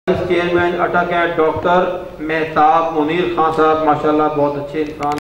Chairman अटक है doctor Mehtab Munir Khan साहब, माशाल्लाह बहुत अच्छे इंसान।